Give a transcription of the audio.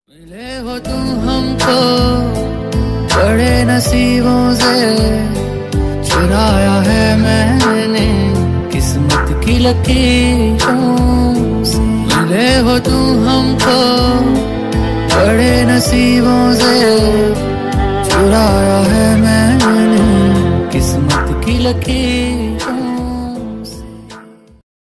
मिले हो तुम हमको बड़े नसीबों से, चुराया है मैंने किस्मत की लकीरों से। मिले हो तुम हमको बड़े नसीबों से, चुराया है मैंने किस्मत की लकीर।